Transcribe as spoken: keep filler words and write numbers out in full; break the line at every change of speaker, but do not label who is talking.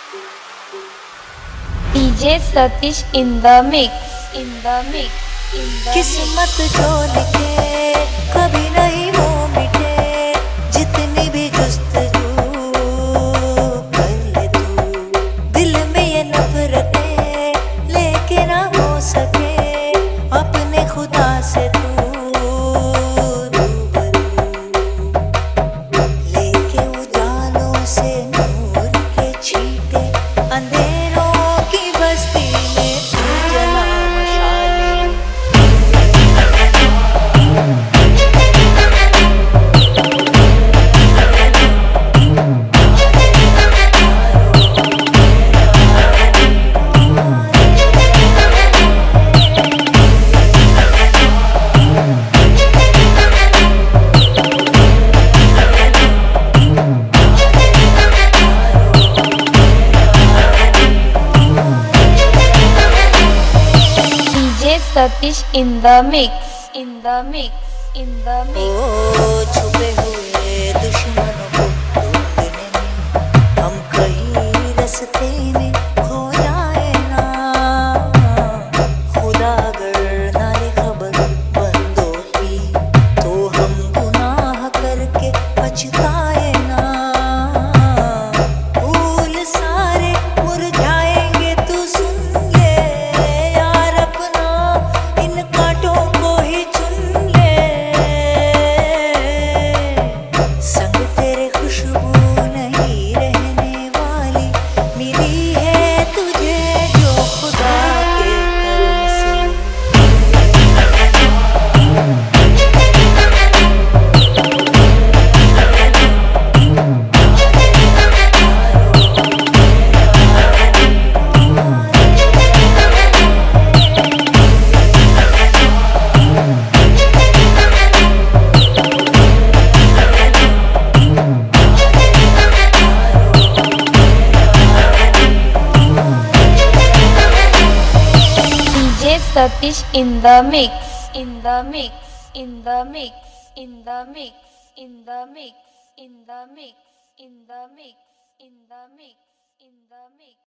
D J Satish in the mix, in the mix, in the
किस्मत जो लिखे कभी नहीं वो मिटे, जितनी भी जुस्तजू कर ले तू, दिल में ये नफरतें लेके ना हो सके अपने खुदा से तू रूबरू, लेके उजालों से नूर के छींटे अंधेरों की बस्ती में तू जला मशाले।
Satish in the mix, in the mix, in the mix.
ओ छुपे हुए दुश्मनों को ढूंढने में हम कहीं रास्ते में खो जाए ना, खुदा अगर ना ले खबर बंदों की तो हम गुनाह करके पछताए ना, फूल सारे मुरझाएंगे तू सुन ले यार अपना इन कांटों को ही चुन ले, संग तेरे खुशबू नहीं रहने वाली मिली है तुझे जो खुदा के करम से।
Satish in the mix, in the mix, in the mix, in the mix, in the mix, in the mix, in the mix, in the mix, in the mix.